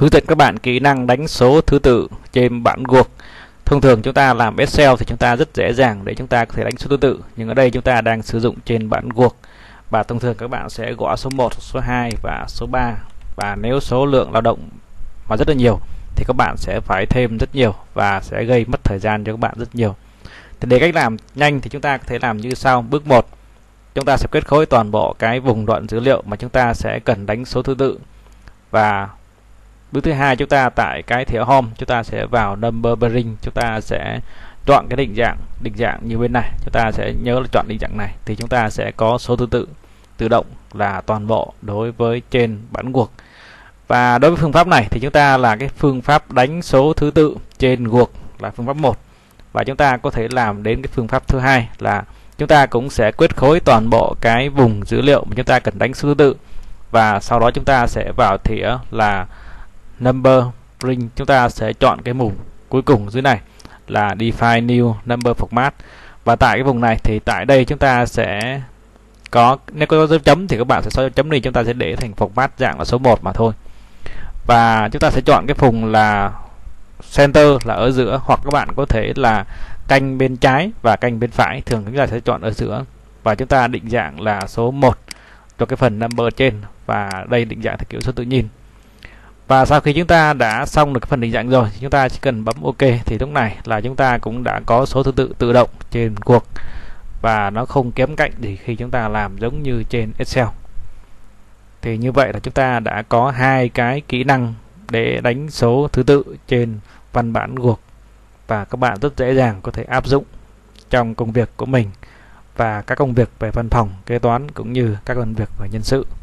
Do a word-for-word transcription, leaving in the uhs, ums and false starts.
Hướng dẫn các bạn kỹ năng đánh số thứ tự trên bảng Word. Thông thường chúng ta làm Excel thì chúng ta rất dễ dàng để chúng ta có thể đánh số thứ tự, nhưng ở đây chúng ta đang sử dụng trên bảng Word. Và thông thường các bạn sẽ gõ số một, số hai và số ba. Và nếu số lượng lao động mà rất là nhiều thì các bạn sẽ phải thêm rất nhiều và sẽ gây mất thời gian cho các bạn rất nhiều. Thì để cách làm nhanh thì chúng ta có thể làm như sau. Bước một, chúng ta sẽ kết khối toàn bộ cái vùng đoạn dữ liệu mà chúng ta sẽ cần đánh số thứ tự. Và bước thứ hai, chúng ta tại cái thẻ Home chúng ta sẽ vào Number Pairing, chúng ta sẽ chọn cái định dạng định dạng như bên này, chúng ta sẽ nhớ là chọn định dạng này thì chúng ta sẽ có số thứ tự tự động là toàn bộ đối với trên bảng Word. Và đối với phương pháp này thì chúng ta là cái phương pháp đánh số thứ tự trên Word là phương pháp một, và chúng ta có thể làm đến cái phương pháp thứ hai là chúng ta cũng sẽ kết khối toàn bộ cái vùng dữ liệu mà chúng ta cần đánh số thứ tự, và sau đó chúng ta sẽ vào thẻ là Number Pairing, chúng ta sẽ chọn cái mục cuối cùng dưới này là Define New Number Format. Và tại cái vùng này thì tại đây chúng ta sẽ có, nếu có dấu chấm thì các bạn sẽ xóa dấu chấm đi, chúng ta sẽ để thành format dạng là số một mà thôi. Và chúng ta sẽ chọn cái vùng là Center là ở giữa, hoặc các bạn có thể là canh bên trái và canh bên phải, thường chúng ta sẽ chọn ở giữa. Và chúng ta định dạng là số một cho cái phần number trên, và đây định dạng theo kiểu số tự nhiên. Và sau khi chúng ta đã xong được cái phần định dạng rồi, chúng ta chỉ cần bấm OK thì lúc này là chúng ta cũng đã có số thứ tự tự động trên Word, và nó không kém cạnh gì khi chúng ta làm giống như trên Excel. Thì như vậy là chúng ta đã có hai cái kỹ năng để đánh số thứ tự trên văn bản Word, và các bạn rất dễ dàng có thể áp dụng trong công việc của mình và các công việc về văn phòng, kế toán cũng như các công việc về nhân sự.